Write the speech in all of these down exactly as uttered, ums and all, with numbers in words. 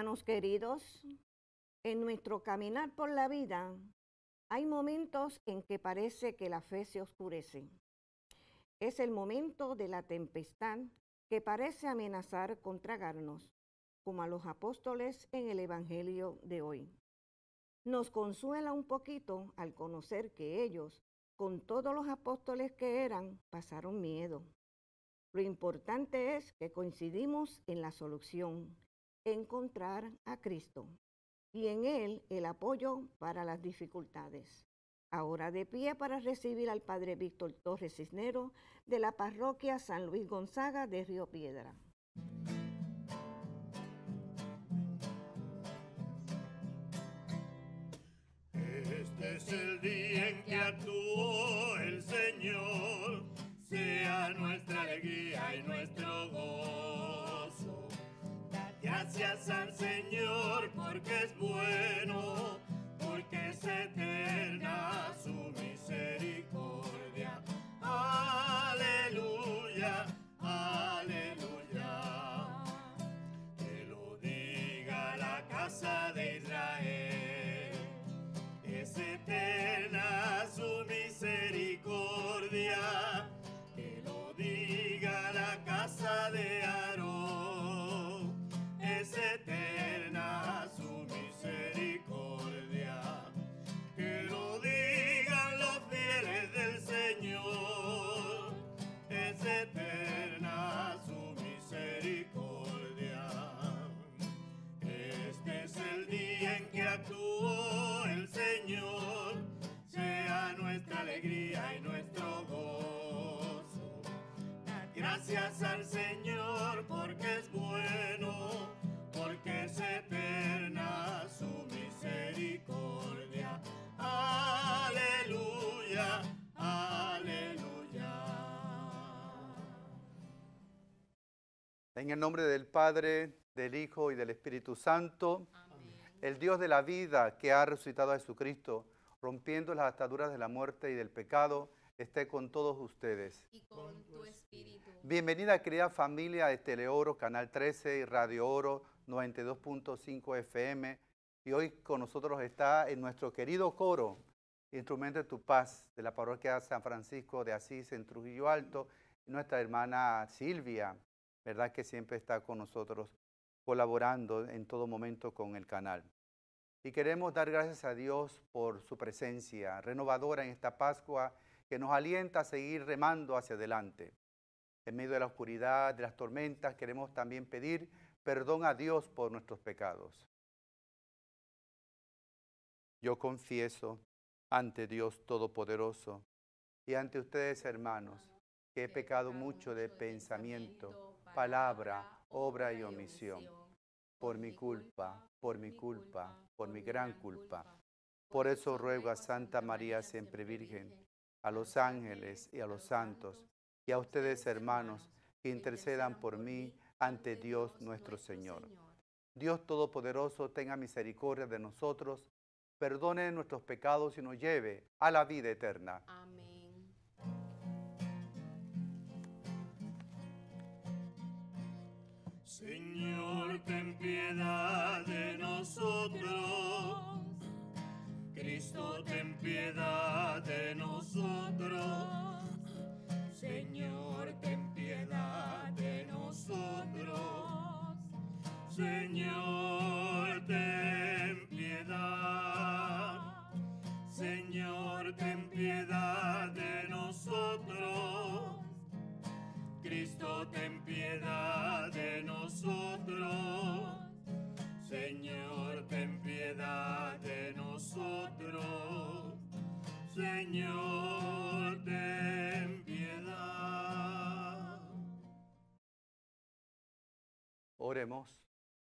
Hermanos queridos, en nuestro caminar por la vida hay momentos en que parece que la fe se oscurece. Es el momento de la tempestad que parece amenazar con tragarnos, como a los apóstoles en el Evangelio de hoy. Nos consuela un poquito al conocer que ellos, con todos los apóstoles que eran, pasaron miedo. Lo importante es que coincidimos en la solución, encontrar a Cristo, y en Él el apoyo para las dificultades. Ahora de pie para recibir al Padre Víctor Torres Cisneros de la parroquia San Luis Gonzaga de Río Piedra. Este es el día en que actuó el Señor, sea nuestra alegría y nuestro gozo. Dad gracias al Señor porque es bueno, porque es eterna su misericordia. Aleluya, aleluya. Que lo diga la casa de Israel. Es eterna su misericordia, que lo diga la casa de Aarón. Es eterna su misericordia, que lo digan los fieles del Señor. Es eterna su misericordia. Este es el día en que actuó el Señor, sea nuestra alegría y nuestro gozo. Dad gracias al Señor porque es bueno, porque es eterna su misericordia. Aleluya, aleluya. En el nombre del Padre, del Hijo y del Espíritu Santo, amén. El Dios de la vida que ha resucitado a Jesucristo, rompiendo las ataduras de la muerte y del pecado, esté con todos ustedes. Y con tu espíritu. Bienvenida, querida familia de Teleoro, Canal trece y Radio Oro noventa y dos punto cinco F M. Y hoy con nosotros está en nuestro querido coro, Instrumento de tu Paz, de la parroquia San Francisco de Asís en Trujillo Alto, nuestra hermana Silvia, ¿verdad? Que siempre está con nosotros colaborando en todo momento con el canal. Y queremos dar gracias a Dios por su presencia renovadora en esta Pascua que nos alienta a seguir remando hacia adelante. En medio de la oscuridad, de las tormentas, queremos también pedir perdón a Dios por nuestros pecados. Yo confieso ante Dios Todopoderoso y ante ustedes, hermanos, que he pecado mucho de pensamiento, palabra, obra y omisión, por mi culpa, por mi culpa, por mi gran culpa. Por eso ruego a Santa María siempre Virgen, a los ángeles y a los santos, y a ustedes, hermanos, que intercedan por mí ante Dios nuestro Señor. Dios Todopoderoso tenga misericordia de nosotros, perdone nuestros pecados y nos lleve a la vida eterna. Amén. Señor, ten piedad de nosotros. Cristo, ten piedad de nosotros. Señor, ten piedad de nosotros. Señor, ten piedad. Señor, ten piedad de nosotros. Cristo, ten piedad de nosotros. Señor, ten piedad de nosotros. Señor, ten piedad. Oremos.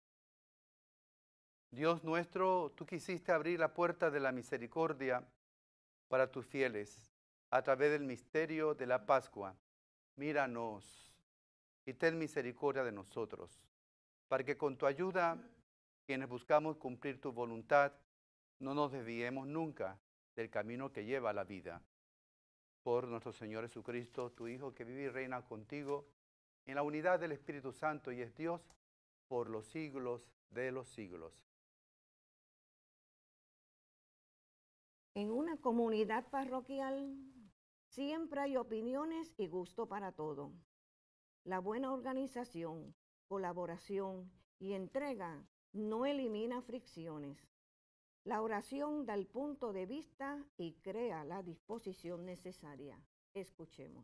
Dios nuestro, tú quisiste abrir la puerta de la misericordia para tus fieles a través del misterio de la Pascua. Míranos y ten misericordia de nosotros, para que con tu ayuda, quienes buscamos cumplir tu voluntad, no nos desviemos nunca del camino que lleva a la vida. Por nuestro Señor Jesucristo, tu Hijo, que vive y reina contigo en la unidad del Espíritu Santo y es Dios por los siglos de los siglos. En una comunidad parroquial siempre hay opiniones y gusto para todo. La buena organización, colaboración y entrega no elimina fricciones. La oración da el punto de vista y crea la disposición necesaria. Escuchemos.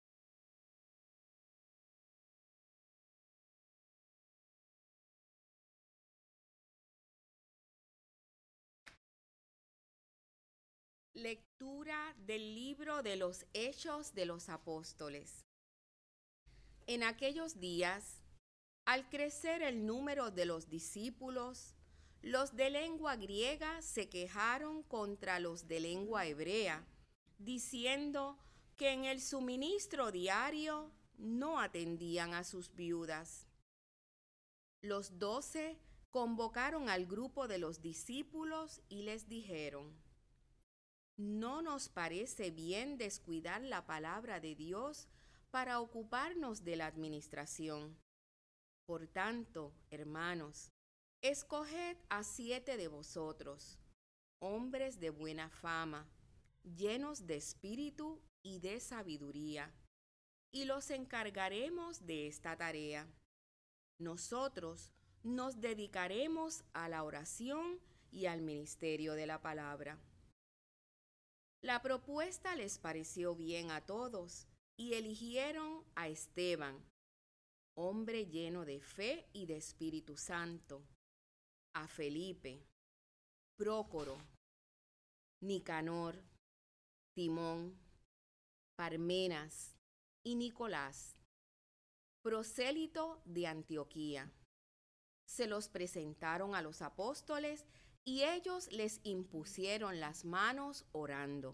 Lectura del libro de los Hechos de los Apóstoles. En aquellos días, al crecer el número de los discípulos, los de lengua griega se quejaron contra los de lengua hebrea, diciendo que en el suministro diario no atendían a sus viudas. Los doce convocaron al grupo de los discípulos y les dijeron: ¿no nos parece bien descuidar la palabra de Dios para ocuparnos de la administración? Por tanto, hermanos, escoged a siete de vosotros, hombres de buena fama, llenos de espíritu y de sabiduría, y los encargaremos de esta tarea. Nosotros nos dedicaremos a la oración y al ministerio de la palabra. La propuesta les pareció bien a todos y eligieron a Esteban, hombre lleno de fe y de Espíritu Santo, a Felipe, Prócoro, Nicanor, Timón, Parmenas y Nicolás, prosélito de Antioquía. Se los presentaron a los apóstoles y ellos les impusieron las manos orando.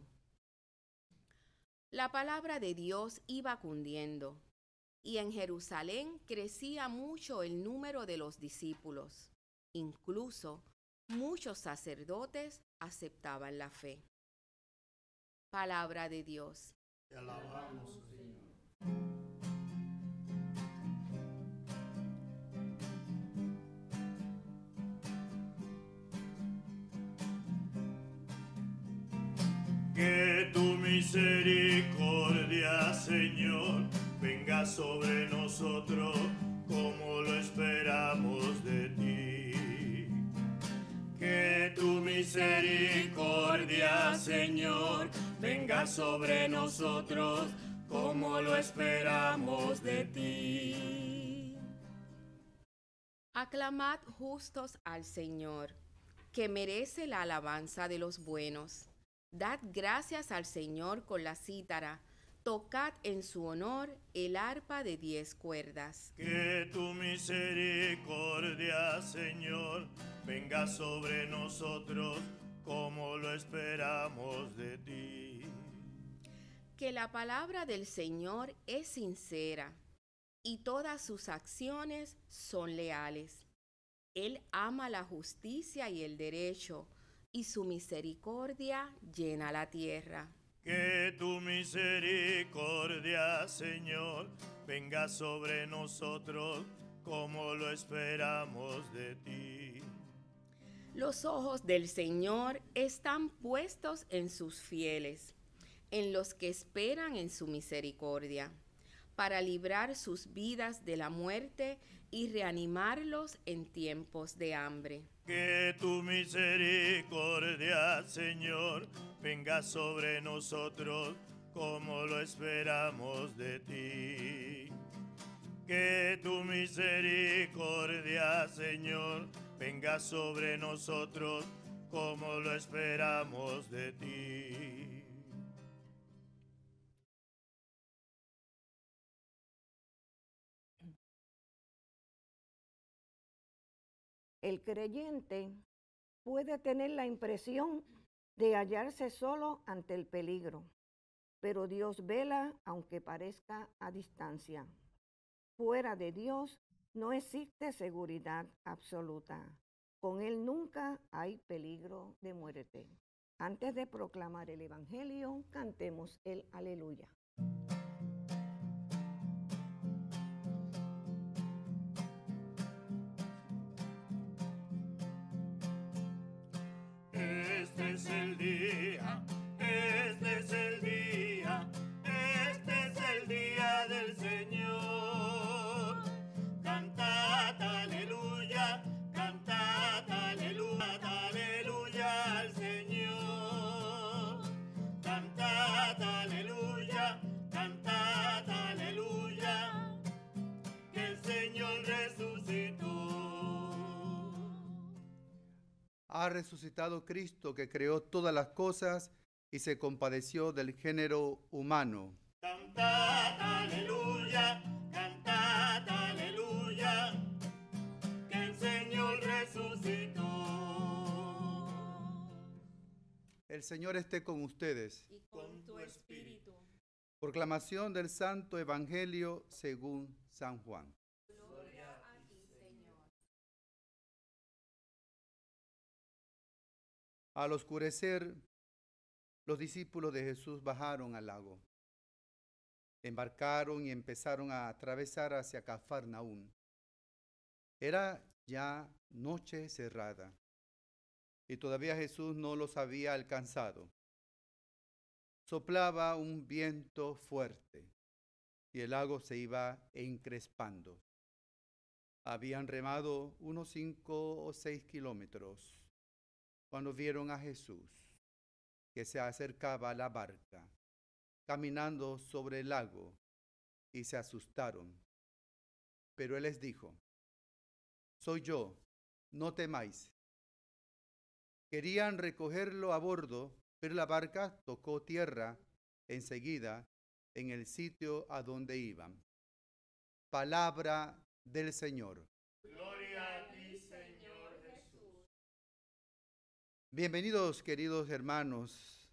La palabra de Dios iba cundiendo, y en Jerusalén crecía mucho el número de los discípulos. Incluso muchos sacerdotes aceptaban la fe. Palabra de Dios. Te alabamos, Señor. Que tu misericordia, Señor, venga sobre nosotros como lo esperamos de ti. Que tu misericordia, Señor, venga sobre nosotros como lo esperamos de ti. Aclamad justos al Señor, que merece la alabanza de los buenos. Dad gracias al Señor con la cítara, tocad en su honor el arpa de diez cuerdas. Que tu misericordia, Señor, venga sobre nosotros como lo esperamos de ti. Que la palabra del Señor es sincera y todas sus acciones son leales. Él ama la justicia y el derecho, y su misericordia llena la tierra. Que tu misericordia, Señor, venga sobre nosotros como lo esperamos de ti. Los ojos del Señor están puestos en sus fieles, en los que esperan en su misericordia, para librar sus vidas de la muerte y reanimarlos en tiempos de hambre. Que tu misericordia, Señor, venga sobre nosotros como lo esperamos de ti. Que tu misericordia, Señor, venga sobre nosotros como lo esperamos de ti. El creyente puede tener la impresión de hallarse solo ante el peligro, pero Dios vela aunque parezca a distancia. Fuera de Dios no existe seguridad absoluta. Con Él nunca hay peligro de muerte. Antes de proclamar el Evangelio, cantemos el Aleluya. ha resucitado Cristo, que creó todas las cosas y se compadeció del género humano. Cantad aleluya, cantad aleluya, que el Señor resucitó. El Señor esté con ustedes. Y con tu espíritu. Proclamación del Santo Evangelio según San Juan. Gloria a ti, Señor. Al oscurecer, los discípulos de Jesús bajaron al lago. Embarcaron y empezaron a atravesar hacia Cafarnaún. Era ya noche cerrada y todavía Jesús no los había alcanzado. Soplaba un viento fuerte y el lago se iba encrespando. Habían remado unos cinco o seis kilómetros cuando vieron a Jesús, que se acercaba a la barca, caminando sobre el lago, y se asustaron. Pero él les dijo: soy yo, no temáis. Querían recogerlo a bordo, pero la barca tocó tierra enseguida en el sitio a donde iban. Palabra del Señor. Gloria a ti, Señor Jesús. Bienvenidos, queridos hermanos.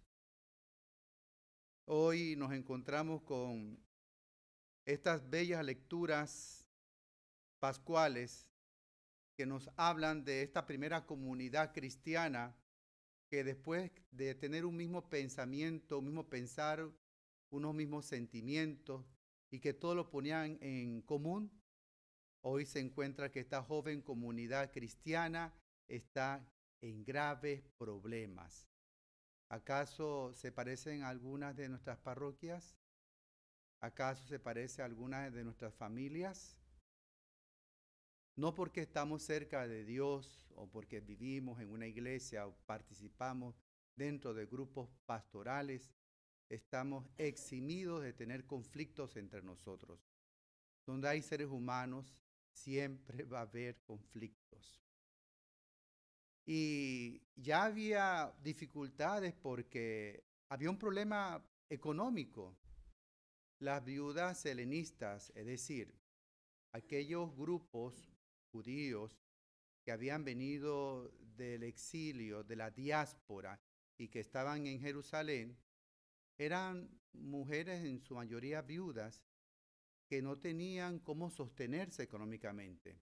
Hoy nos encontramos con estas bellas lecturas pascuales que nos hablan de esta primera comunidad cristiana que después de tener un mismo pensamiento, un mismo pensar, unos mismos sentimientos y que todos lo ponían en común, hoy se encuentra que esta joven comunidad cristiana está en graves problemas. ¿Acaso se parecen a algunas de nuestras parroquias? ¿Acaso se parece a algunas de nuestras familias? No porque estamos cerca de Dios o porque vivimos en una iglesia o participamos dentro de grupos pastorales, estamos eximidos de tener conflictos entre nosotros. Donde hay seres humanos, siempre va a haber conflictos. Y ya había dificultades porque había un problema económico. Las viudas helenistas, es decir, aquellos grupos judíos que habían venido del exilio, de la diáspora y que estaban en Jerusalén, eran mujeres en su mayoría viudas que no tenían cómo sostenerse económicamente.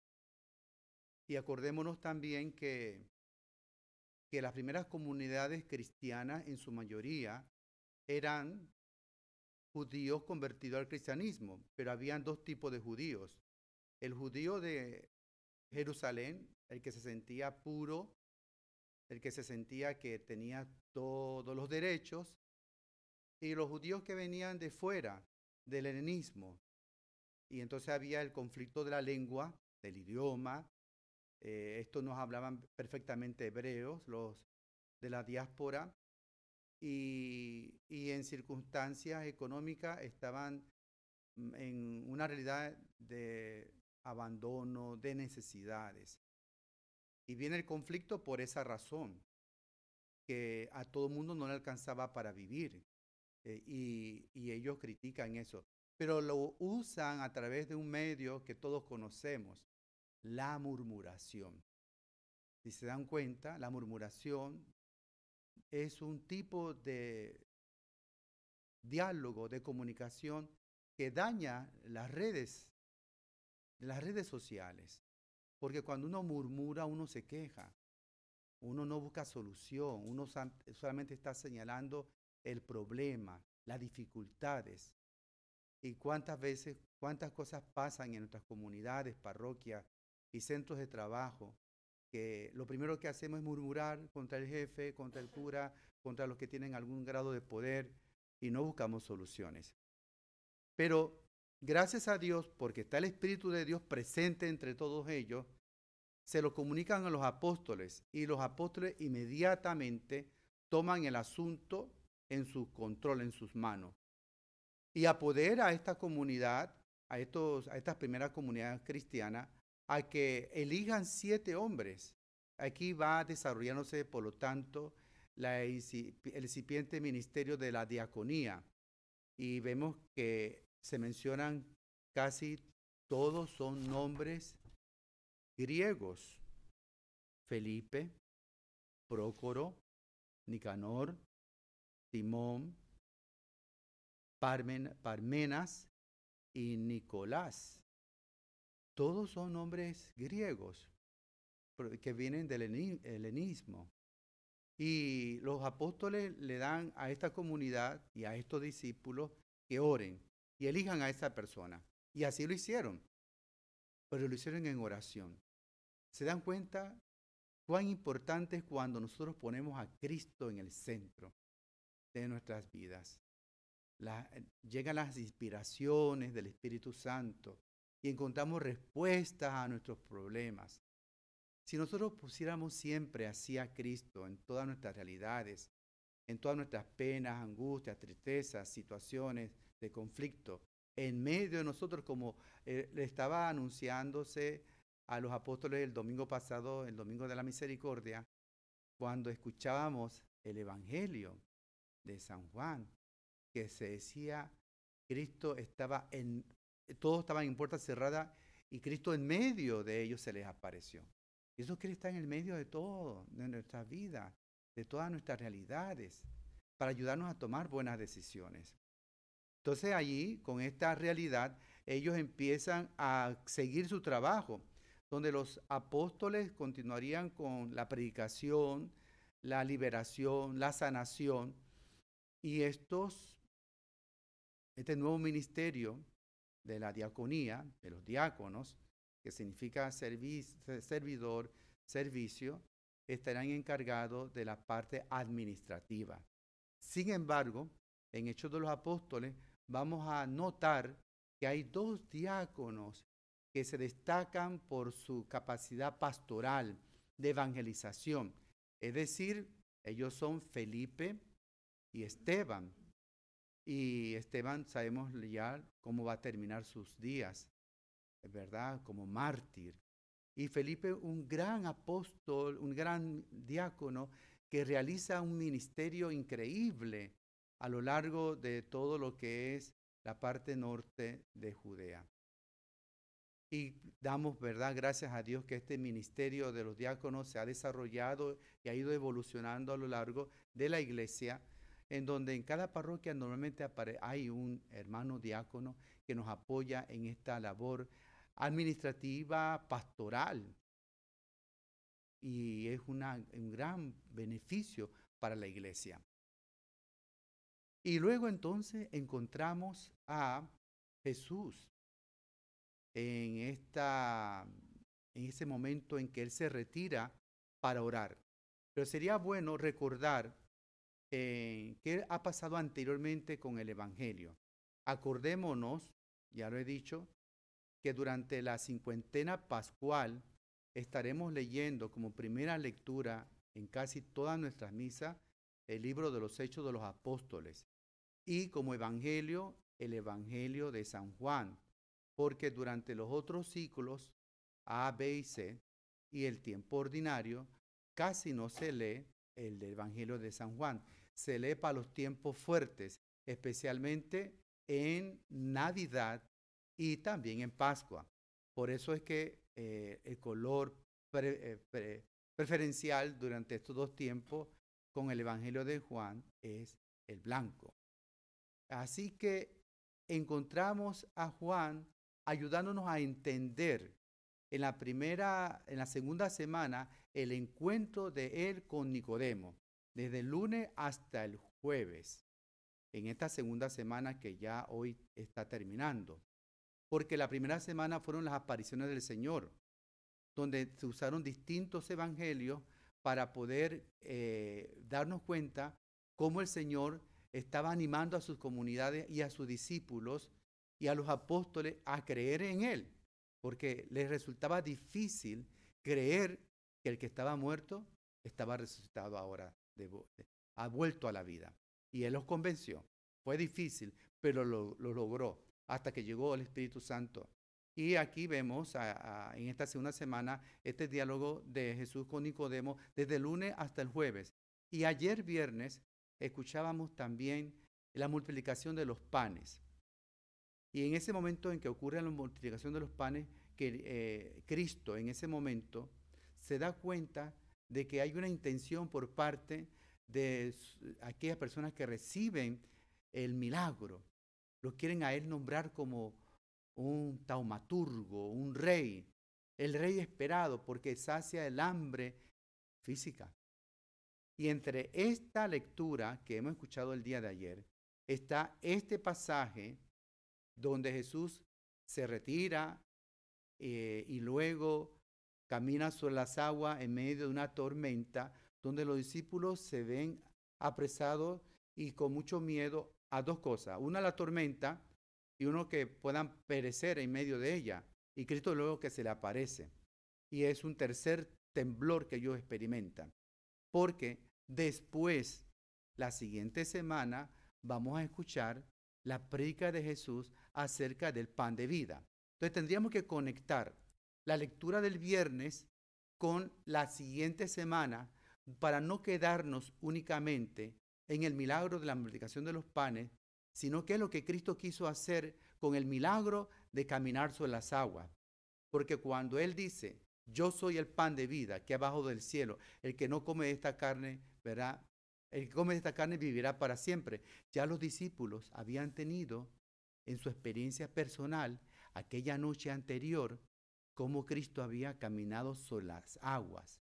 Y acordémonos también que, que las primeras comunidades cristianas en su mayoría eran judíos convertidos al cristianismo, pero habían dos tipos de judíos. El judío de Jerusalén, el que se sentía puro, el que se sentía que tenía todos los derechos, y los judíos que venían de fuera, del helenismo. Y entonces había el conflicto de la lengua, del idioma. Eh, estos nos hablaban perfectamente hebreos, los de la diáspora, y, y en circunstancias económicas estaban en una realidad de abandono, de necesidades. Y viene el conflicto por esa razón, que a todo mundo no le alcanzaba para vivir, eh, y, y ellos critican eso. Pero lo usan a través de un medio que todos conocemos, la murmuración. Si se dan cuenta, la murmuración es un tipo de diálogo, de comunicación que daña las redes, las redes sociales. Porque cuando uno murmura, uno se queja, uno no busca solución, uno solamente está señalando el problema, las dificultades. Y cuántas veces, cuántas cosas pasan en nuestras comunidades, parroquias y centros de trabajo, que lo primero que hacemos es murmurar contra el jefe, contra el cura, contra los que tienen algún grado de poder, y no buscamos soluciones. Pero gracias a Dios, porque está el Espíritu de Dios presente entre todos ellos, se lo comunican a los apóstoles, y los apóstoles inmediatamente toman el asunto en su control, en sus manos, y apodera a esta comunidad, a, estos, a estas primeras comunidades cristianas, a que elijan siete hombres aquí va desarrollándose, por lo tanto, la, el incipiente ministerio de la diaconía. Y vemos que se mencionan casi todos son nombres griegos. Felipe, Prócoro, Nicanor, Timón, Parmen, Parmenas y Nicolás. Todos son nombres griegos que vienen del helenismo. Y los apóstoles le dan a esta comunidad y a estos discípulos que oren y elijan a esa persona. Y así lo hicieron, pero lo hicieron en oración. ¿Se dan cuenta cuán importante es cuando nosotros ponemos a Cristo en el centro de nuestras vidas? La, llegan las inspiraciones del Espíritu Santo y encontramos respuestas a nuestros problemas. Si nosotros pusiéramos siempre así a Cristo en todas nuestras realidades, en todas nuestras penas, angustias, tristezas, situaciones de conflicto, en medio de nosotros, como eh, le estaba anunciándose a los apóstoles el domingo pasado, el domingo de la misericordia, cuando escuchábamos el Evangelio de San Juan, que se decía, Cristo estaba en, todos estaban en puerta cerrada y Cristo en medio de ellos se les apareció. Y eso quiere estar en el medio de todo, de nuestra vida, de todas nuestras realidades, para ayudarnos a tomar buenas decisiones. Entonces allí, con esta realidad, ellos empiezan a seguir su trabajo, donde los apóstoles continuarían con la predicación, la liberación, la sanación, y estos, este nuevo ministerio de la diaconía, de los diáconos, que significa servidor, servicio, estarán encargados de la parte administrativa. Sin embargo, en Hechos de los Apóstoles vamos a notar que hay dos diáconos que se destacan por su capacidad pastoral de evangelización. Es decir, ellos son Felipe y Esteban. Y Esteban sabemos ya cómo va a terminar sus días, ¿verdad? Como mártir. Y Felipe, un gran apóstol, un gran diácono que realiza un ministerio increíble a lo largo de todo lo que es la parte norte de Judea. Y damos, ¿verdad?, gracias a Dios que este ministerio de los diáconos se ha desarrollado y ha ido evolucionando a lo largo de la iglesia, en donde en cada parroquia normalmente hay un hermano diácono que nos apoya en esta labor administrativa, pastoral. Y es una, un gran beneficio para la iglesia. Y luego entonces encontramos a Jesús en, esta, en ese momento en que Él se retira para orar. Pero sería bueno recordar eh, qué ha pasado anteriormente con el Evangelio. Acordémonos, ya lo he dicho, que durante la cincuentena pascual estaremos leyendo como primera lectura en casi todas nuestras misas el libro de los Hechos de los Apóstoles y como evangelio el Evangelio de San Juan, porque durante los otros ciclos A, B y C y el tiempo ordinario casi no se lee el del Evangelio de San Juan, se lee para los tiempos fuertes, especialmente en Navidad y también en Pascua. Por eso es que eh, el color pre, eh, pre, preferencial durante estos dos tiempos con el Evangelio de Juan es el blanco. Así que encontramos a Juan ayudándonos a entender en la primera, en la segunda semana el encuentro de él con Nicodemo, desde el lunes hasta el jueves, en esta segunda semana que ya hoy está terminando. Porque la primera semana fueron las apariciones del Señor, donde se usaron distintos evangelios para poder eh, darnos cuenta cómo el Señor estaba animando a sus comunidades y a sus discípulos y a los apóstoles a creer en Él, porque les resultaba difícil creer que el que estaba muerto estaba resucitado ahora, de, de, ha vuelto a la vida. Y Él los convenció. Fue difícil, pero lo, lo logró, hasta que llegó el Espíritu Santo Y aquí vemos a, a, en esta segunda semana este diálogo de Jesús con Nicodemo desde el lunes hasta el jueves. Y ayer viernes escuchábamos también la multiplicación de los panes. Y en ese momento en que ocurre la multiplicación de los panes, que eh, Cristo en ese momento se da cuenta de que hay una intención por parte de aquellas personas que reciben el milagro. Lo quieren a él nombrar como un taumaturgo, un rey, el rey esperado porque sacia el hambre física. Y entre esta lectura que hemos escuchado el día de ayer está este pasaje donde Jesús se retira eh, y luego camina sobre las aguas en medio de una tormenta, donde los discípulos se ven apresados y con mucho miedo a dos cosas. Una, la tormenta, y uno, que puedan perecer en medio de ella. Y Cristo luego que se le aparece. Y es un tercer temblor que ellos experimentan. Porque después, la siguiente semana, vamos a escuchar la prédica de Jesús acerca del pan de vida. Entonces tendríamos que conectar la lectura del viernes con la siguiente semana para no quedarnos únicamente en el milagro de la multiplicación de los panes, sino que es lo que Cristo quiso hacer con el milagro de caminar sobre las aguas. Porque cuando Él dice, yo soy el pan de vida que abajo del cielo, el que no come de esta carne, verá, el que come de esta carne vivirá para siempre. Ya los discípulos habían tenido en su experiencia personal aquella noche anterior cómo Cristo había caminado sobre las aguas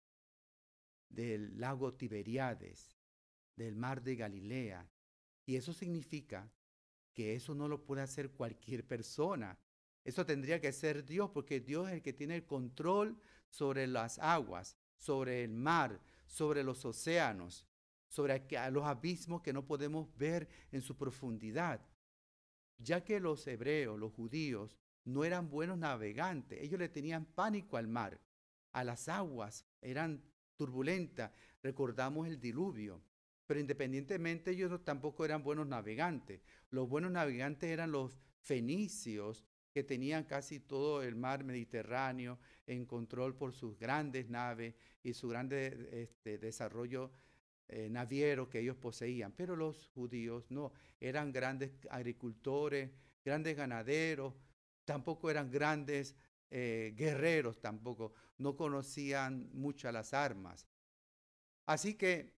del lago Tiberíades, del mar de Galilea. Y eso significa que eso no lo puede hacer cualquier persona. Eso tendría que ser Dios, porque Dios es el que tiene el control sobre las aguas, sobre el mar, sobre los océanos, sobre los abismos que no podemos ver en su profundidad. Ya que los hebreos, los judíos, no eran buenos navegantes, ellos le tenían pánico al mar, a las aguas, eran turbulentas. Recordamos el diluvio. Pero independientemente, ellos tampoco eran buenos navegantes. Los buenos navegantes eran los fenicios, que tenían casi todo el mar Mediterráneo en control por sus grandes naves y su grande este, desarrollo eh, naviero que ellos poseían. Pero los judíos no, eran grandes agricultores, grandes ganaderos, tampoco eran grandes eh, guerreros, tampoco, no conocían mucho las armas. Así que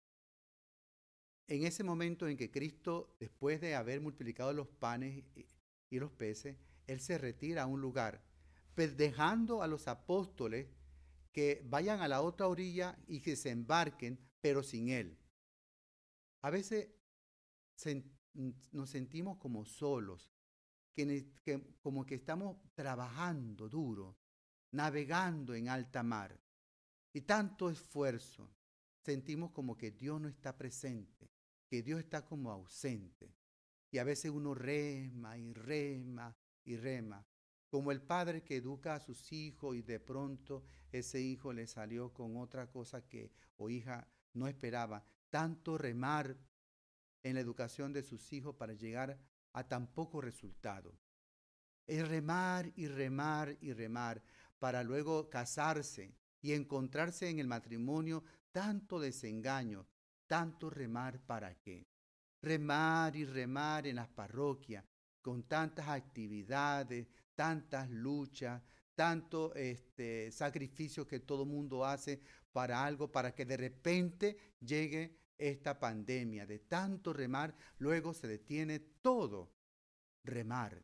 en ese momento en que Cristo, después de haber multiplicado los panes y los peces, Él se retira a un lugar, dejando a los apóstoles que vayan a la otra orilla y que se embarquen, pero sin Él. A veces se, nos sentimos como solos, que, que, como que estamos trabajando duro, navegando en alta mar, y tanto esfuerzo. Sentimos como que Dios no está presente, que Dios está como ausente. Y a veces uno rema y rema y rema, como el padre que educa a sus hijos y de pronto ese hijo le salió con otra cosa que o hija no esperaba. Tanto remar en la educación de sus hijos para llegar a tan poco resultado. Es remar y remar y remar para luego casarse y encontrarse en el matrimonio tanto desengaño, tanto remar para qué. Remar y remar en las parroquias con tantas actividades, tantas luchas, tanto este, sacrificio que todo mundo hace para algo, para que de repente llegue esta pandemia. De tanto remar, luego se detiene todo. Remar.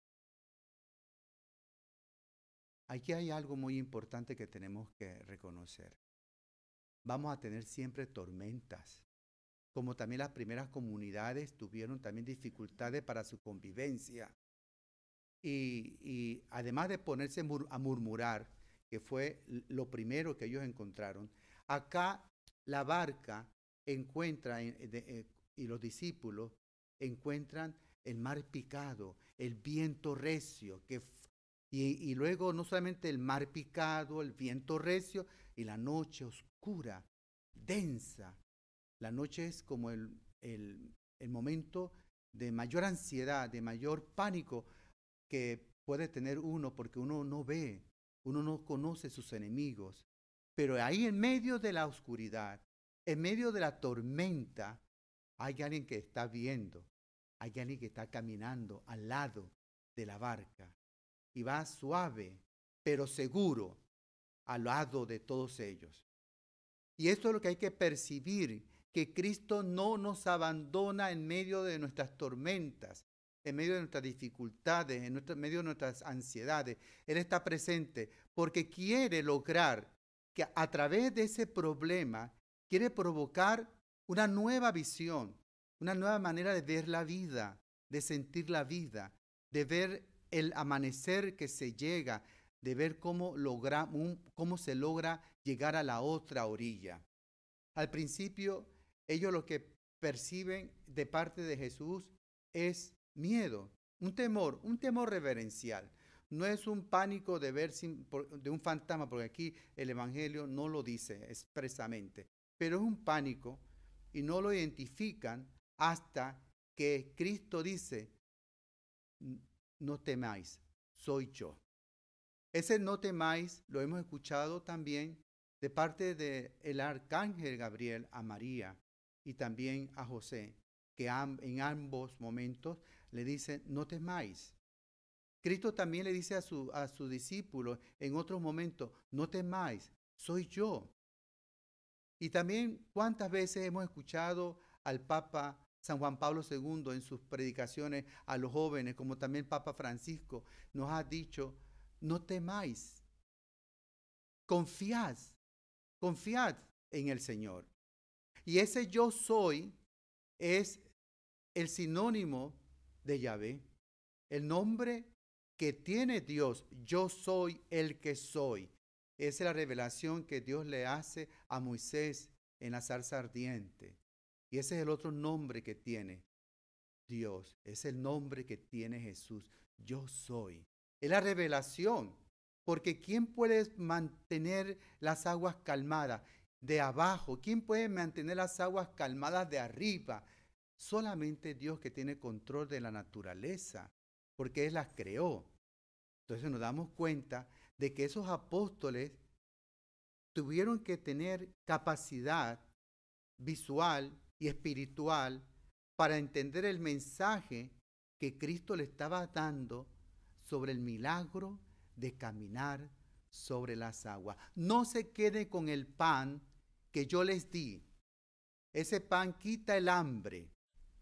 Aquí hay algo muy importante que tenemos que reconocer. Vamos a tener siempre tormentas, como también las primeras comunidades tuvieron también dificultades para su convivencia. Y, y además de ponerse a murmurar, que fue lo primero que ellos encontraron, acá la barca encuentra, de, de, y los discípulos encuentran el mar picado, el viento recio, que, y, y luego no solamente el mar picado, el viento recio, y la noche oscura, densa. La noche es como el, el, el momento de mayor ansiedad, de mayor pánico, que puede tener uno porque uno no ve, uno no conoce sus enemigos. Pero ahí en medio de la oscuridad, en medio de la tormenta, hay alguien que está viendo, hay alguien que está caminando al lado de la barca y va suave, pero seguro, al lado de todos ellos. Y esto es lo que hay que percibir, que Cristo no nos abandona en medio de nuestras tormentas, en medio de nuestras dificultades, en nuestro, medio de nuestras ansiedades. Él está presente porque quiere lograr que a través de ese problema, quiere provocar una nueva visión, una nueva manera de ver la vida, de sentir la vida, de ver el amanecer que se llega, de ver cómo, logra, un, cómo se logra llegar a la otra orilla. Al principio, ellos lo que perciben de parte de Jesús es miedo, un temor, un temor reverencial. No es un pánico de ver sin, de un fantasma, porque aquí el Evangelio no lo dice expresamente, pero es un pánico y no lo identifican hasta que Cristo dice, no temáis, soy yo. Ese no temáis lo hemos escuchado también de parte del arcángel Gabriel a María y también a José, que en ambos momentos le dicen, no temáis. Cristo también le dice a sus a su discípulos en otros momentos, no temáis, soy yo. Y también cuántas veces hemos escuchado al Papa San Juan Pablo segundo en sus predicaciones a los jóvenes, como también el Papa Francisco nos ha dicho, no temáis, confiad, confiad en el Señor. Y ese yo soy es el sinónimo de Yahvé, el nombre que tiene Dios, yo soy el que soy. Esa es la revelación que Dios le hace a Moisés en la zarza ardiente. Y ese es el otro nombre que tiene Dios, es el nombre que tiene Jesús, yo soy. Es la revelación, porque ¿quién puede mantener las aguas calmadas de abajo? ¿Quién puede mantener las aguas calmadas de arriba? Solamente Dios, que tiene control de la naturaleza, porque Él las creó. Entonces nos damos cuenta de que esos apóstoles tuvieron que tener capacidad visual y espiritual para entender el mensaje que Cristo le estaba dando sobre el milagro de caminar sobre las aguas. No se quede con el pan que yo les di. Ese pan quita el hambre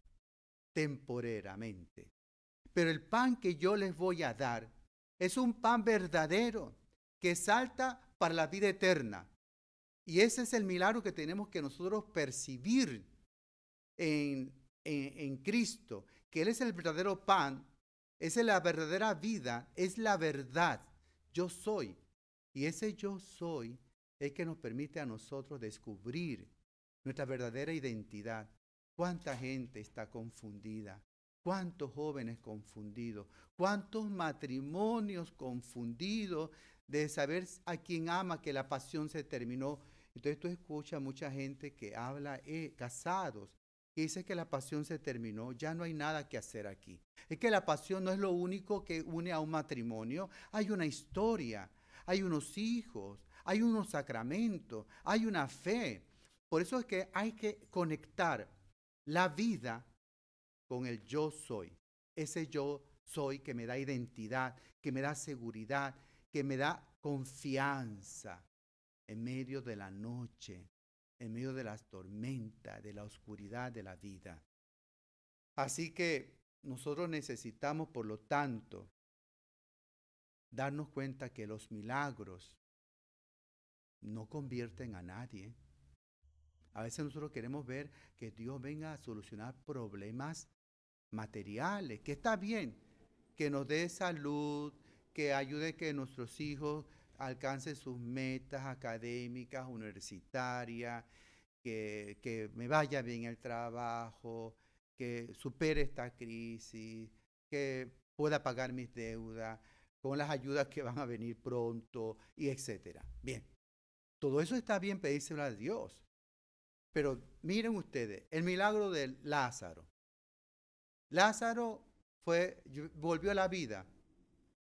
temporeramente. Pero el pan que yo les voy a dar es un pan verdadero que salta para la vida eterna. Y ese es el milagro que tenemos que nosotros percibir en, en, en Cristo, que Él es el verdadero pan, esa es la verdadera vida, es la verdad. Yo soy. Y ese yo soy es que nos permite a nosotros descubrir nuestra verdadera identidad. ¿Cuánta gente está confundida? ¿Cuántos jóvenes confundidos? ¿Cuántos matrimonios confundidos de saber a quién ama, que la pasión se terminó? Entonces tú escuchas mucha gente que habla, eh, casados, y dice que la pasión se terminó, ya no hay nada que hacer aquí. Es que la pasión no es lo único que une a un matrimonio. Hay una historia, hay unos hijos, hay unos sacramentos, hay una fe. Por eso es que hay que conectar la vida con el yo soy. Ese yo soy que me da identidad, que me da seguridad, que me da confianza en medio de la noche, en medio de las tormentas, de la oscuridad de la vida. Así que nosotros necesitamos, por lo tanto, darnos cuenta que los milagros no convierten a nadie. A veces nosotros queremos ver que Dios venga a solucionar problemas materiales, que está bien, que nos dé salud, que ayude a que nuestros hijos alcancen sus metas académicas, universitarias, que, que me vaya bien el trabajo, que supere esta crisis, que pueda pagar mis deudas con las ayudas que van a venir pronto, y etcétera. Bien, todo eso está bien pedírselo a Dios. Pero miren ustedes, el milagro de Lázaro. Lázaro fue, volvió a la vida,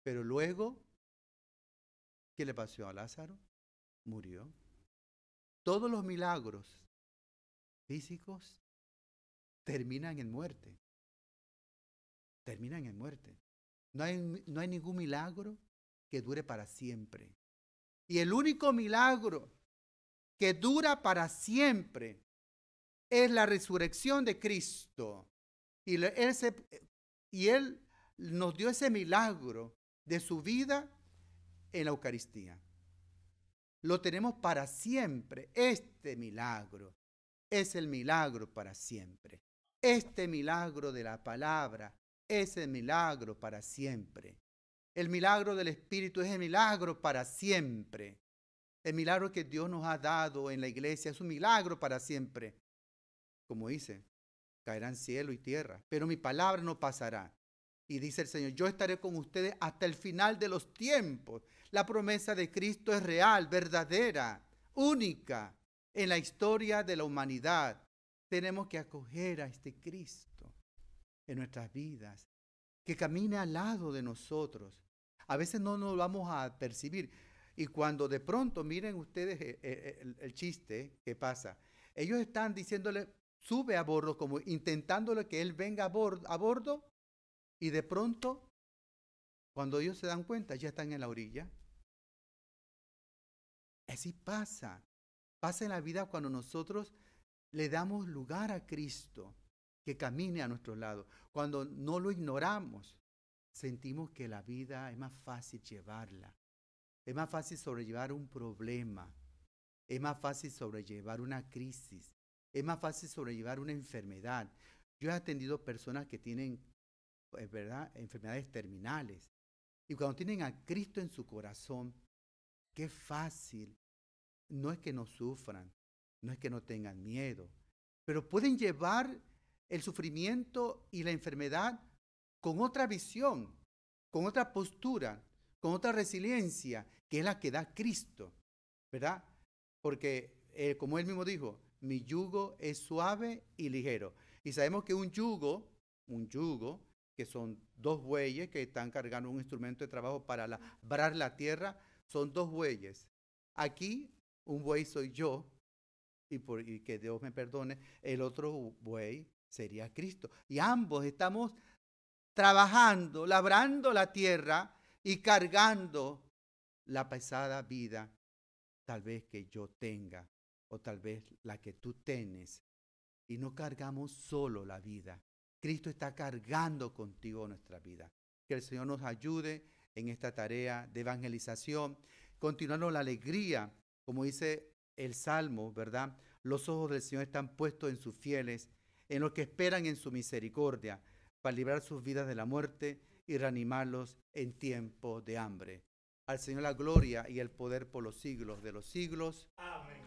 Pero luego, ¿qué le pasó a Lázaro? Murió. Todos los milagros físicos terminan en muerte. Terminan en muerte. No hay, no hay ningún milagro que dure para siempre. Y el único milagro que dura para siempre es la resurrección de Cristo. Y él, se, y él nos dio ese milagro de su vida en la Eucaristía. Lo tenemos para siempre. Este milagro es el milagro para siempre. Este milagro de la palabra es el milagro para siempre. El milagro del Espíritu es el milagro para siempre. El milagro que Dios nos ha dado en la iglesia es un milagro para siempre. Como dice, caerán cielo y tierra, pero mi palabra no pasará. Y dice el Señor, yo estaré con ustedes hasta el final de los tiempos. La promesa de Cristo es real, verdadera, única en la historia de la humanidad. Tenemos que acoger a este Cristo en nuestras vidas, que camine al lado de nosotros. A veces no nos vamos a percibir. Y cuando de pronto, miren ustedes el, el, el chiste que pasa. Ellos están diciéndole, sube a bordo, como intentándole que él venga a bordo, a bordo. Y de pronto, cuando ellos se dan cuenta, ya están en la orilla. Así pasa. Pasa en la vida cuando nosotros le damos lugar a Cristo que camine a nuestro lado. Cuando no lo ignoramos, sentimos que la vida es más fácil llevarla. Es más fácil sobrellevar un problema. Es más fácil sobrellevar una crisis. Es más fácil sobrellevar una enfermedad. Yo he atendido personas que tienen, es verdad, enfermedades terminales. Y cuando tienen a Cristo en su corazón, qué fácil. No es que no sufran, no es que no tengan miedo, pero pueden llevar el sufrimiento y la enfermedad con otra visión, con otra postura, con otra resiliencia, que es la que da Cristo, ¿verdad? Porque, eh, como él mismo dijo, mi yugo es suave y ligero. Y sabemos que un yugo, un yugo, que son dos bueyes que están cargando un instrumento de trabajo para labrar la tierra, son dos bueyes. Aquí, un buey soy yo, y, por, y que Dios me perdone, el otro buey sería Cristo. Y ambos estamos trabajando, labrando la tierra y cargando la pesada vida, tal vez que yo tenga, o tal vez la que tú tienes. Y no cargamos solo la vida. Cristo está cargando contigo nuestra vida. Que el Señor nos ayude en esta tarea de evangelización, continuando la alegría, como dice el Salmo, ¿verdad? Los ojos del Señor están puestos en sus fieles, en los que esperan en su misericordia, para librar sus vidas de la muerte y reanimarlos en tiempo de hambre. Al Señor la gloria y el poder por los siglos de los siglos. Amén.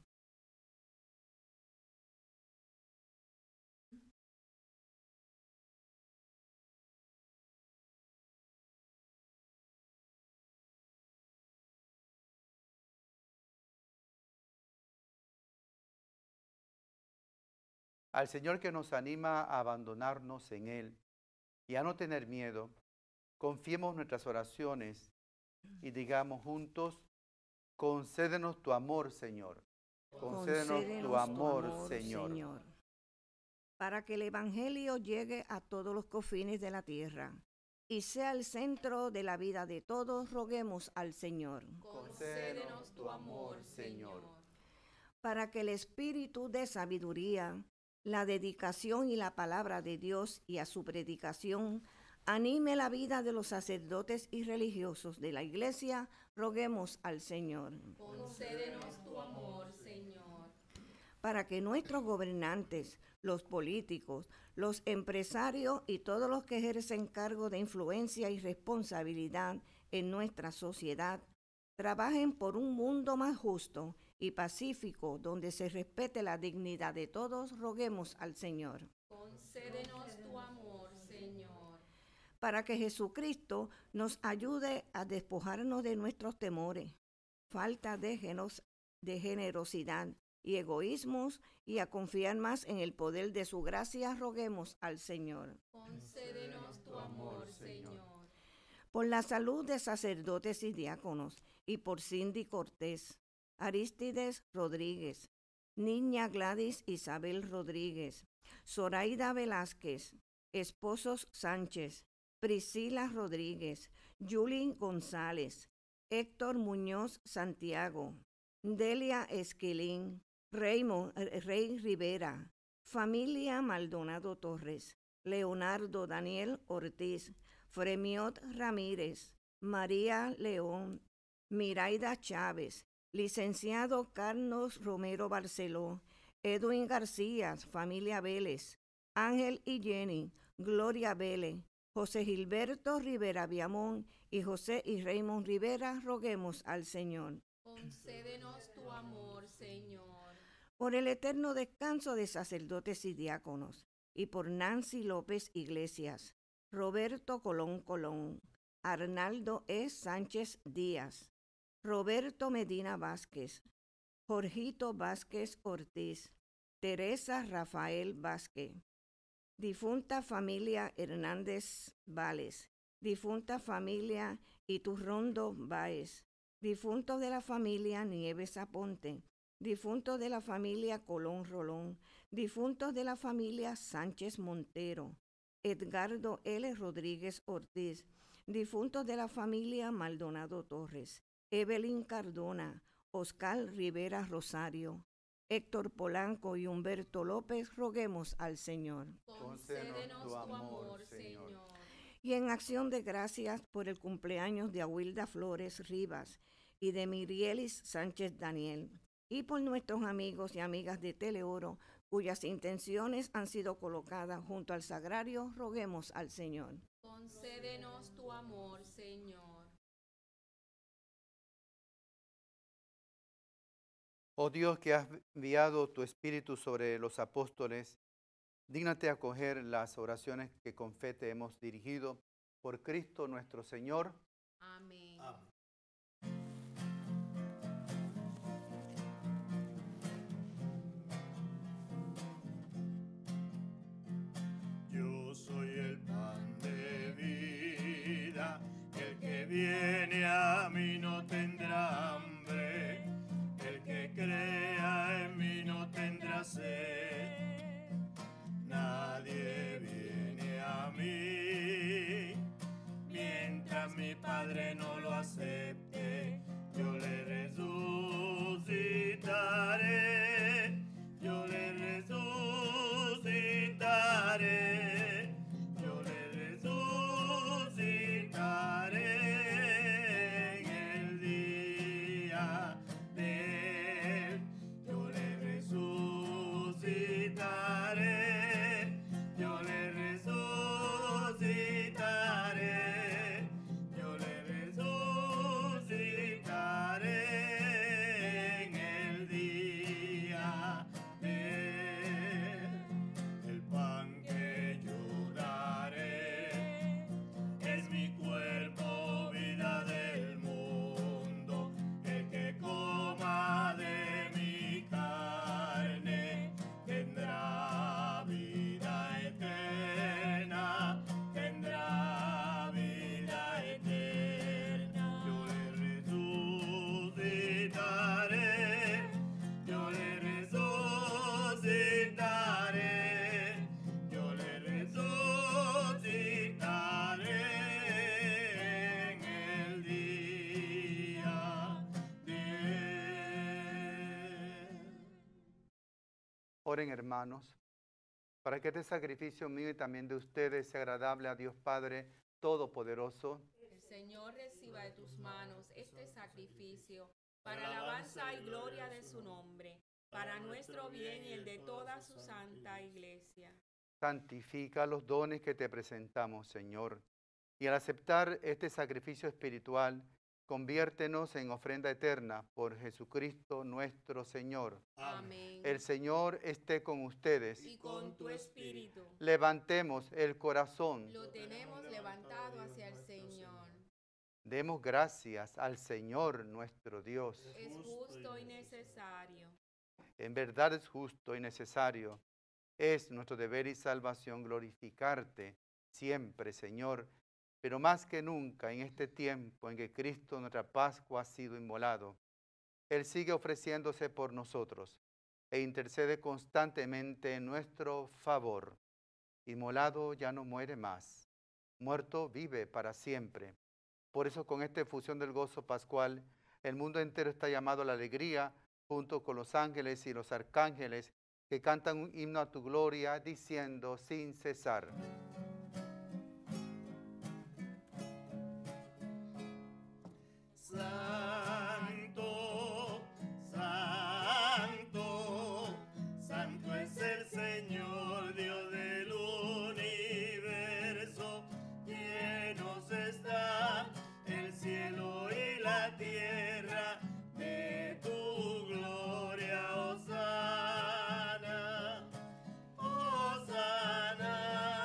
Al Señor que nos anima a abandonarnos en Él y a no tener miedo, confiemos nuestras oraciones y digamos juntos, concédenos tu amor, Señor. Concédenos, concédenos tu amor, amor Señor. Señor. Para que el Evangelio llegue a todos los confines de la tierra y sea el centro de la vida de todos, roguemos al Señor. Concédenos tu amor, Señor. Para que el espíritu de sabiduría, la dedicación y la palabra de Dios y a su predicación anime la vida de los sacerdotes y religiosos de la Iglesia, roguemos al Señor. Concédenos tu amor, Señor. Para que nuestros gobernantes, los políticos, los empresarios y todos los que ejercen cargo de influencia y responsabilidad en nuestra sociedad trabajen por un mundo más justo y pacífico, donde se respete la dignidad de todos, roguemos al Señor. Concédenos tu amor, Señor. Para que Jesucristo nos ayude a despojarnos de nuestros temores, falta de, genos, de generosidad y egoísmos, y a confiar más en el poder de su gracia, roguemos al Señor. Concédenos tu amor, Señor. por la salud de sacerdotes y diáconos, y por Cindy Cortés, Aristides Rodríguez, Niña Gladys Isabel Rodríguez, Zoraida Velázquez, esposos Sánchez, Priscila Rodríguez, Yulín González, Héctor Muñoz Santiago, Delia Esquilín, Raymond, Rey Rivera, familia Maldonado Torres, Leonardo Daniel Ortiz, Fremiot Ramírez, María León, Miraida Chávez, licenciado Carlos Romero Barceló, Edwin García, familia Vélez, Ángel y Jenny, Gloria Vélez, José Gilberto Rivera Viamón y José y Raymond Rivera, roguemos al Señor. Concédenos tu amor, Señor. Por el eterno descanso de sacerdotes y diáconos, y por Nancy López Iglesias, Roberto Colón Colón, Arnaldo E. Sánchez Díaz, Roberto Medina Vázquez, Jorgito Vázquez Ortiz, Teresa Rafael Vázquez, difunta familia Hernández Vales, difunta familia Iturrondo Báez, difunto de la familia Nieves Aponte, difunto de la familia Colón Rolón, difuntos de la familia Sánchez Montero, Edgardo L. Rodríguez Ortiz, difuntos de la familia Maldonado Torres, Evelyn Cardona, Oscar Rivera Rosario, Héctor Polanco y Humberto López, roguemos al Señor. Concédenos tu amor, Señor. Y en acción de gracias por el cumpleaños de Aguilda Flores Rivas y de Mirielis Sánchez Daniel, y por nuestros amigos y amigas de Teleoro, cuyas intenciones han sido colocadas junto al sagrario, roguemos al Señor. Concédenos tu amor, Señor. Oh Dios, que has enviado tu Espíritu sobre los apóstoles, dígnate acoger las oraciones que con fe te hemos dirigido por Cristo nuestro Señor. Amén. Amén. Yo soy el pan de vida, el que viene a mí no tendrá hambre, el que crea en mí no tendrá sed. Nadie viene a mí mientras mi Padre no lo acepte. Yo le resucitaré, yo le resucitaré, yo le resucitaré en el día de él. Yo le resucitaré, yo le resucitaré, yo le resucitaré en el día de él. El pan que yo daré es mi cuerpo, vida del mundo. El que coma de mi carne tendrá vida eterna, tendrá vida eterna. Yo le resucitaré, yo le resucitaré, yo le resucitaré en el día de él. Oren, hermanos, para que este sacrificio mío y también de ustedes sea agradable a Dios Padre Todopoderoso. El Señor reciba de tus manos este sacrificio para alabanza y gloria de su nombre, para nuestro bien y el de toda su santa iglesia. Santifica los dones que te presentamos, Señor, y al aceptar este sacrificio espiritual, conviértenos en ofrenda eterna por Jesucristo nuestro Señor. Amén. El Señor esté con ustedes. Y con tu espíritu. Levantemos el corazón. Lo tenemos levantado hacia el Señor. Demos gracias al Señor nuestro Dios. Es justo y necesario. En verdad es justo y necesario. Es nuestro deber y salvación glorificarte siempre, Señor, pero más que nunca en este tiempo en que Cristo, nuestra Pascua, ha sido inmolado, Él sigue ofreciéndose por nosotros e intercede constantemente en nuestro favor. Inmolado ya no muere más, muerto vive para siempre. Por eso, con esta efusión del gozo pascual, el mundo entero está llamado a la alegría, junto con los ángeles y los arcángeles que cantan un himno a tu gloria, diciendo sin cesar: Santo, santo, santo es el Señor, Dios del universo. Llenos está el cielo y la tierra de tu gloria. Hosana, Hosana,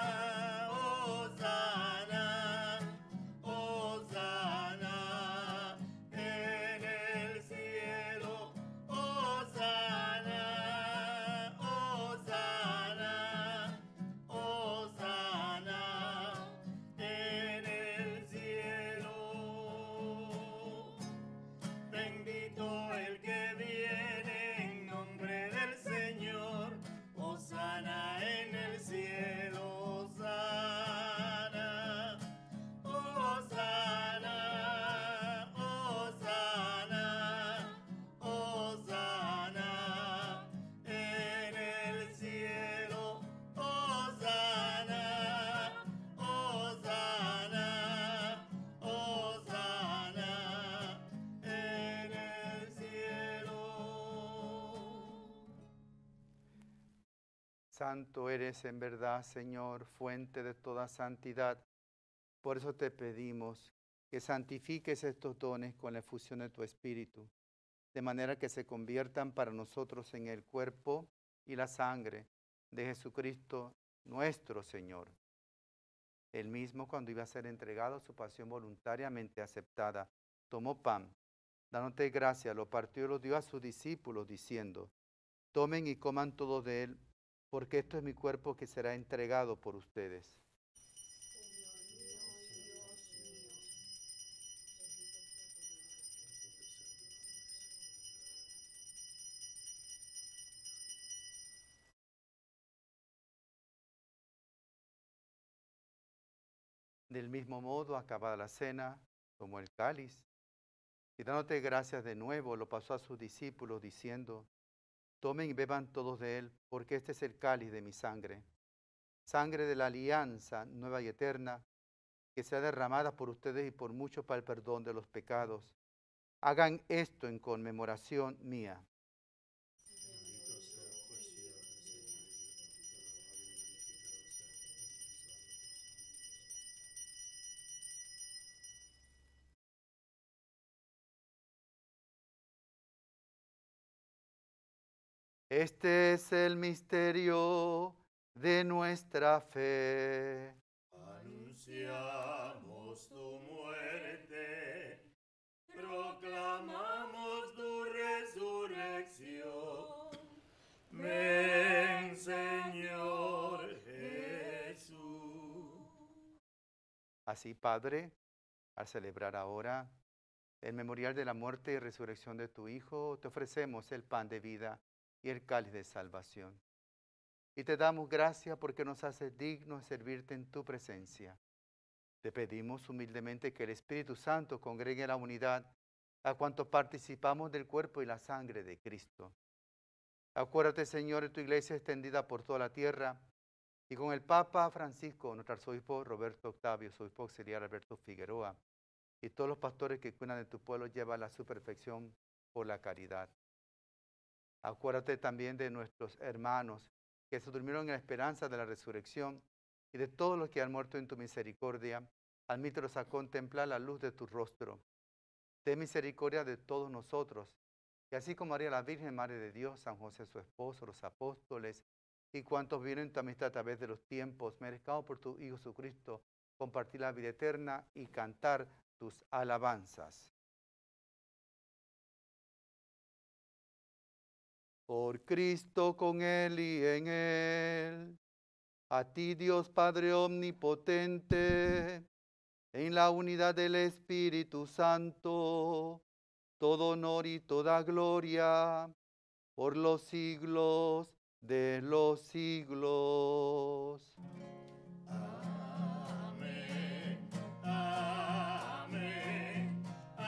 Hosana, Hosana en el cielo. Hosana, Hosana, Hosana en el cielo. Bendito el que viene en nombre del Señor. Hosana en el cielo. Hosana, Hosana, Hosana, Hosana en el cielo. Hosana, Hosana, Hosana en el cielo. Santo eres en verdad, Señor, fuente de toda santidad. Por eso te pedimos que santifiques estos dones con la efusión de tu Espíritu, de manera que se conviertan para nosotros en el cuerpo y la sangre de Jesucristo nuestro Señor. Él mismo, cuando iba a ser entregado a su pasión voluntariamente aceptada, tomó pan, dándote gracia, lo partió y lo dio a sus discípulos, diciendo: tomen y coman todos de él, porque esto es mi cuerpo que será entregado por ustedes. Del mismo modo, acabada la cena, tomó el cáliz y dándote gracias de nuevo, lo pasó a sus discípulos, diciendo: tomen y beban todos de él, porque este es el cáliz de mi sangre, sangre de la alianza nueva y eterna, que sea derramada por ustedes y por muchos para el perdón de los pecados. Hagan esto en conmemoración mía. Este es el misterio de nuestra fe. Anunciamos tu muerte, proclamamos tu resurrección. Ven, Señor Jesús. Así, Padre, al celebrar ahora el memorial de la muerte y resurrección de tu Hijo, te ofrecemos el pan de vida y el cáliz de salvación. Y te damos gracias porque nos haces dignos de servirte en tu presencia. Te pedimos humildemente que el Espíritu Santo congregue en la unidad a cuantos participamos del cuerpo y la sangre de Cristo. Acuérdate, Señor, de tu iglesia extendida por toda la tierra, y con el Papa Francisco, nuestro arzobispo Roberto Octavio, su obispo auxiliar Alberto Figueroa, y todos los pastores que cuidan de tu pueblo, lleva a su perfección por la caridad. Acuérdate también de nuestros hermanos que se durmieron en la esperanza de la resurrección, y de todos los que han muerto en tu misericordia. Admítelos a contemplar la luz de tu rostro. Ten misericordia de todos nosotros, y así como María la Virgen, Madre de Dios, San José su esposo, los apóstoles, y cuantos vienen en tu amistad a través de los tiempos, merezcamos por tu Hijo Jesucristo compartir la vida eterna y cantar tus alabanzas. Por Cristo, con Él y en Él, a ti, Dios Padre omnipotente, en la unidad del Espíritu Santo, todo honor y toda gloria por los siglos de los siglos. Amén, amén,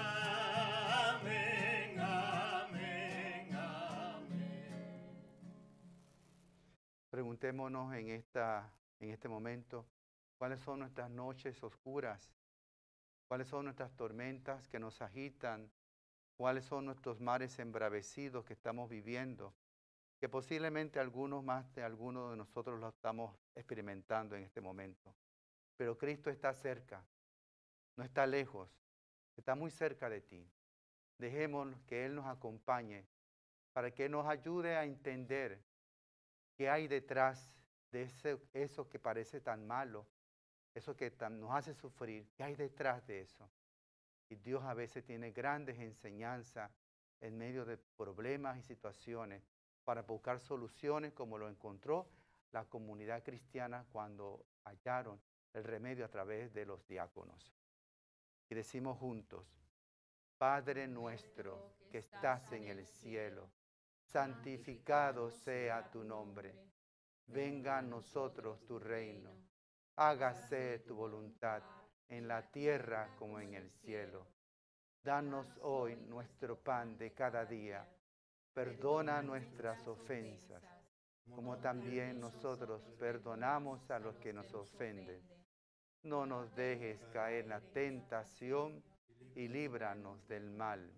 amén, amén, amén. Preguntémonos en, esta, en este momento, ¿cuáles son nuestras noches oscuras? ¿Cuáles son nuestras tormentas que nos agitan? ¿Cuáles son nuestros mares embravecidos que estamos viviendo? Que posiblemente algunos más de algunos de nosotros lo estamos experimentando en este momento. Pero Cristo está cerca, no está lejos, está muy cerca de ti. Dejemos que Él nos acompañe para que nos ayude a entender qué hay detrás de ese, eso que parece tan malo, eso que tan, nos hace sufrir, qué hay detrás de eso. Y Dios a veces tiene grandes enseñanzas en medio de problemas y situaciones para buscar soluciones como lo encontró la comunidad cristiana cuando hallaron el remedio a través de los diáconos. Y decimos juntos, Padre nuestro que estás en el cielo, santificado sea tu nombre. Venga a nosotros tu reino. Hágase tu voluntad en la tierra como en el cielo. Danos hoy nuestro pan de cada día. Perdona nuestras ofensas, como también nosotros perdonamos a los que nos ofenden. No nos dejes caer en la tentación y líbranos del mal.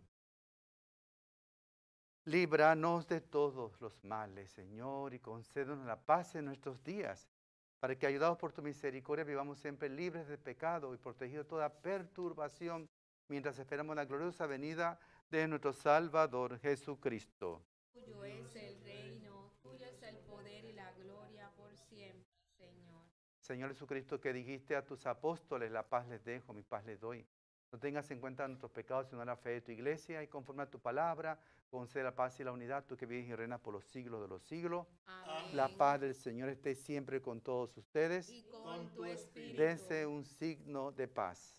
Líbranos de todos los males, Señor, y concédenos la paz en nuestros días, para que, ayudados por tu misericordia, vivamos siempre libres de pecado y protegidos de toda perturbación, mientras esperamos la gloriosa venida de nuestro Salvador Jesucristo. Tuyo es el reino, tuyo es el poder y la gloria por siempre, Señor. Señor Jesucristo, que dijiste a tus apóstoles, la paz les dejo, mi paz les doy. No tengas en cuenta nuestros pecados, sino la fe de tu iglesia, y conforme a tu palabra, concede la paz y la unidad, tú que vives y reinas por los siglos de los siglos. Amén. La paz del Señor esté siempre con todos ustedes. Y con tu espíritu. Dense un signo de paz.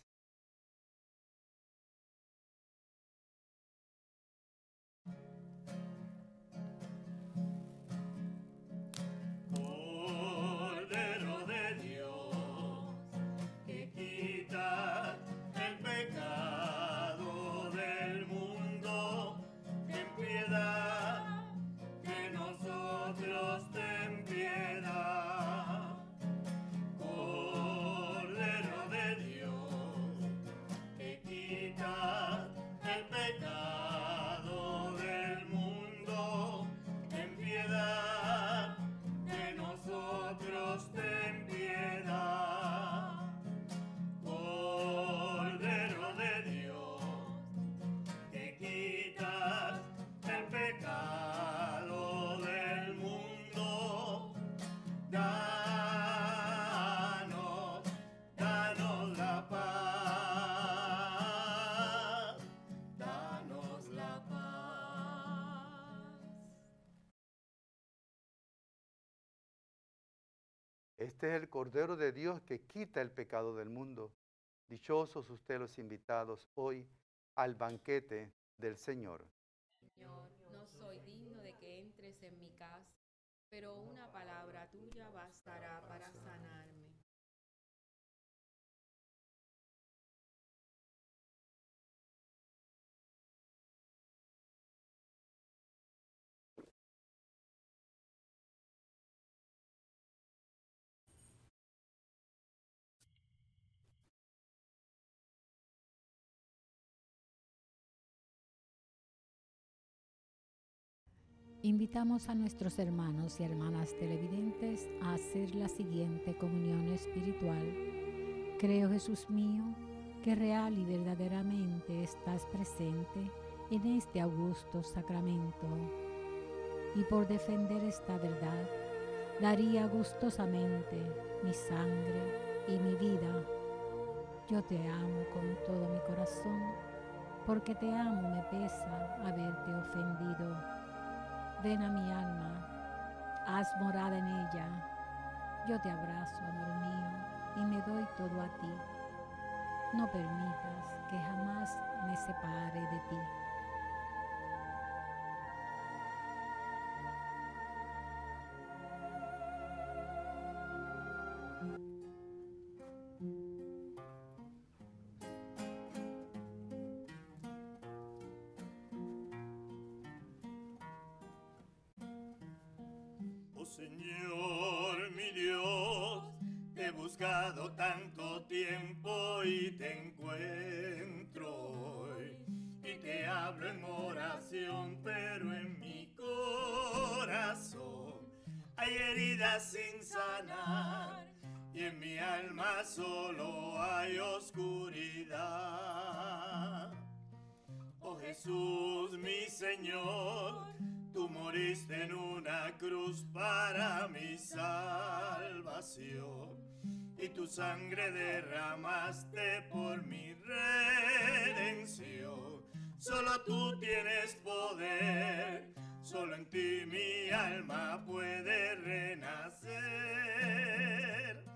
Cordero de Dios, que quitas el pecado del mundo, ten piedad de nosotros, ten piedad. Cordero de Dios, que quitas el pecado del mundo, ten piedad de nosotros, ten piedad. Cordero de Dios, que quitas el pecado del mundo, danos, danos la paz, danos la paz. Este es el Cordero de Dios que quita el pecado del mundo. Dichosos ustedes los invitados hoy al banquete del Señor. Señor, no soy digno de que entres en mi casa, pero una palabra tuya bastará para sanarme. Invitamos a nuestros hermanos y hermanas televidentes a hacer la siguiente comunión espiritual. Creo, Jesús mío, que real y verdaderamente estás presente en este augusto sacramento. Y por defender esta verdad, daría gustosamente mi sangre y mi vida. Yo te amo con todo mi corazón, porque te amo me pesa haberte ofendido. Ven a mi alma, haz morada en ella. Yo te abrazo, amor mío, y me doy todo a ti. no permitas que jamás me separe de ti. Oh Señor, mi Dios, te he buscado tanto tiempo y te encuentro hoy. Y te hablo en oración, pero en mi corazón hay heridas sin sanar y en mi alma solo hay oscuridad. Oh Jesús, mi Señor, tú moriste en una cruz para mi salvación y tu sangre derramaste por mi redención. Solo tú tienes poder, solo en ti mi alma puede renacer.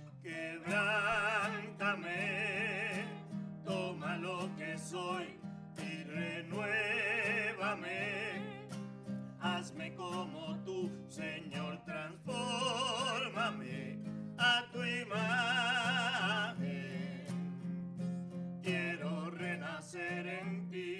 Quebrántame, toma lo que soy y renuévame. Hazme como tú, Señor, transfórmame a tu imagen. Quiero renacer en ti.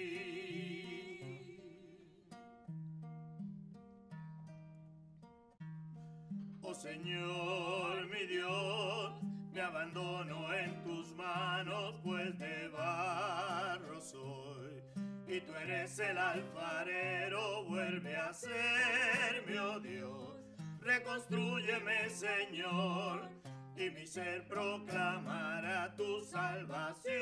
Oh Señor, mi Dios, me abandono en tus manos, pues de barro soy. Y tú eres el alfarero, vuelve a serme, oh Dios. Reconstrúyeme, Señor, y mi ser proclamará tu salvación.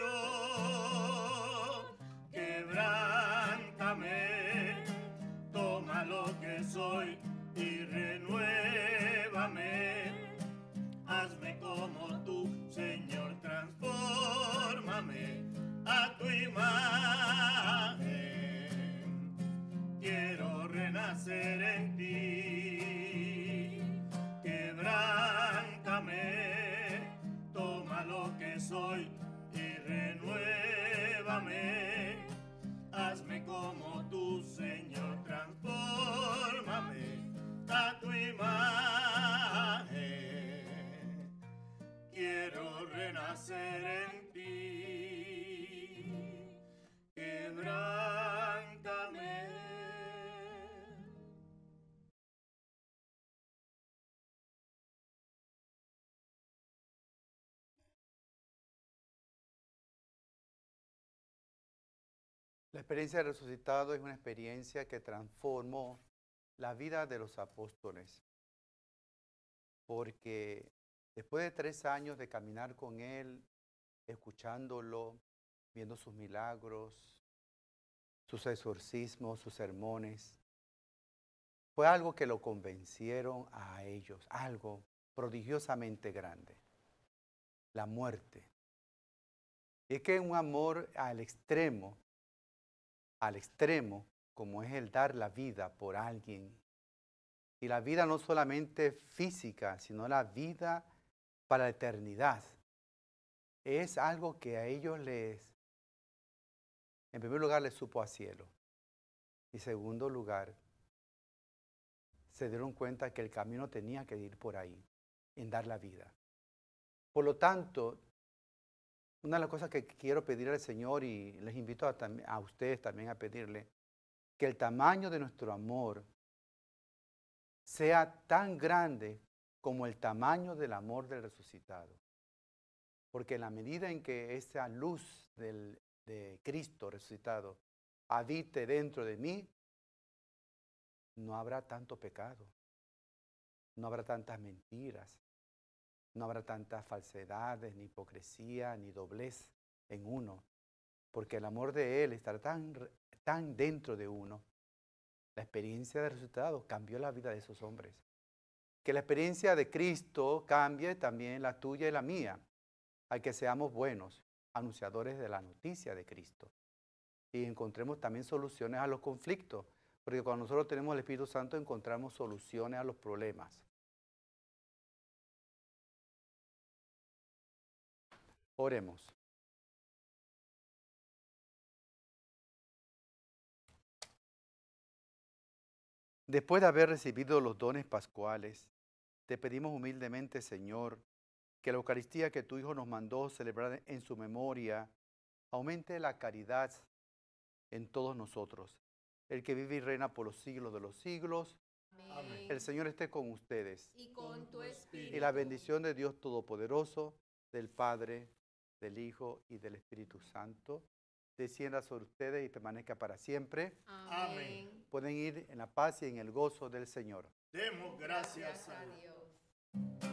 Quebrántame, toma lo que soy y renuévame. Hazme como tú, Señor, transfórmame a tu imagen. Quiero renacer en ti. Quebrántame, toma lo que soy y renuévame. Hazme como tú, Señor, transfórmame a tu imagen. Quiero renacer en ti. Quebrántame. La experiencia del resucitado es una experiencia que transformó la vida de los apóstoles, porque después de tres años de caminar con Él, escuchándolo, viendo sus milagros, sus exorcismos, sus sermones, fue algo que lo convencieron a ellos, algo prodigiosamente grande, la muerte. Y es que un amor al extremo, al extremo, como es el dar la vida por alguien. Y la vida no solamente física, sino la vida para la eternidad. Es algo que a ellos les, en primer lugar, les supo a cielo. Y en segundo lugar, se dieron cuenta que el camino tenía que ir por ahí, en dar la vida. Por lo tanto, una de las cosas que quiero pedir al Señor, y les invito a, a ustedes también a pedirle, que el tamaño de nuestro amor sea tan grande como el tamaño del amor del resucitado. Porque en la medida en que esa luz del, de Cristo resucitado habite dentro de mí, no habrá tanto pecado, no habrá tantas mentiras, no habrá tantas falsedades, ni hipocresía, ni doblez en uno, porque el amor de Él estará tan, tan dentro de uno. La experiencia del resucitado cambió la vida de esos hombres. Que la experiencia de Cristo cambie también la tuya y la mía, al que seamos buenos anunciadores de la noticia de Cristo y encontremos también soluciones a los conflictos, porque cuando nosotros tenemos el Espíritu Santo encontramos soluciones a los problemas. Oremos. Después de haber recibido los dones pascuales, te pedimos humildemente, Señor, que la Eucaristía que tu Hijo nos mandó celebrar en su memoria aumente la caridad en todos nosotros. El que vive y reina por los siglos de los siglos. Amén. El Señor esté con ustedes. Y con tu espíritu. Y la bendición de Dios Todopoderoso, del Padre, del Hijo y del Espíritu Santo, descienda sobre ustedes y permanezca para siempre. Amén. Pueden ir en la paz y en el gozo del Señor. Demos gracias a Dios. Dios.